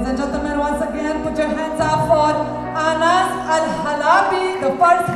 and gentlemen, once again, put your hands up for Anas.alhalabi, the first